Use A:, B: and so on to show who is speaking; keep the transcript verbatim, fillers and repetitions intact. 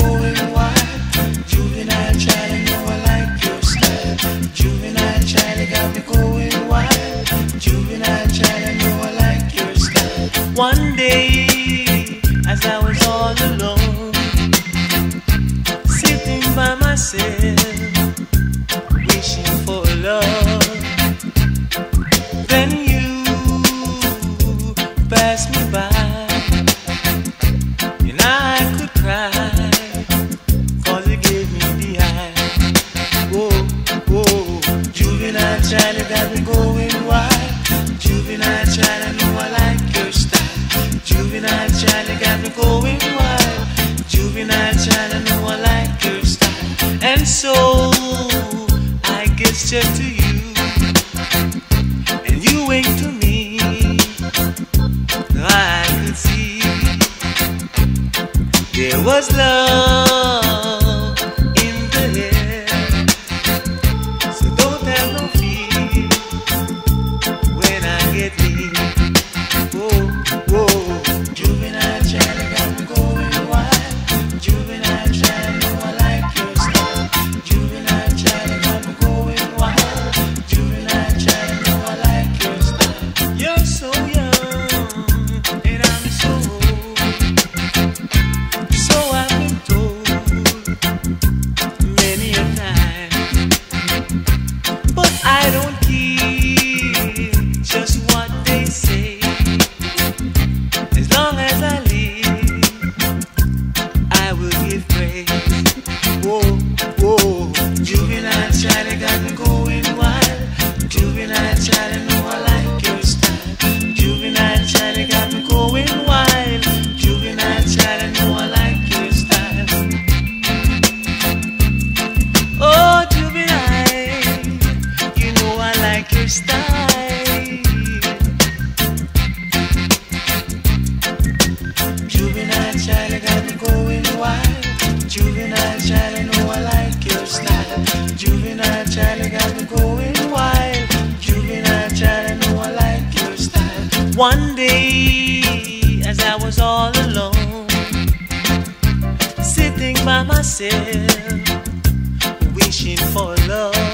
A: going wild. Juvenile child, I know I like your style. Juvenile child, you got me going wild. Juvenile child, I know I like your style. One day, as I was all alone, sitting by myself, wishing for love, then you passed me by, and I could cry, cause you gave me the eye. Whoa, whoa, juvenile child, you got me going wild. Juvenile child, I know I like your style. Juvenile child, you got me going wild. Juvenile child, I know I like your style. And so I gestured to you, and you winked to me. I could see there was love in the air. So don't have no fear when I get near. Whoa, whoa, juvenile child, I got me going wild. Juvenile child, I know I like your style. Juvenile child, I got me going wild. Juvenile child, I know I like your style. You're so young, and I'm so old. So I've been told many a time, but I don't care just what they say. As long as I live, I will give praise. Whoa, whoa, juvenile child, you got me going wild. Juvenile child, I know I like your style. Juvenile child, you got me going wild. Juvenile child, I know I like your style. Oh, juvenile, you know I like your style. Juvenile child, you got me going wild. Juvenile child, I know I like your style. Juvenile child, you got me going wild. Juvenile child, I know I like your style. One day, as I was all alone, sitting by myself, wishing for love,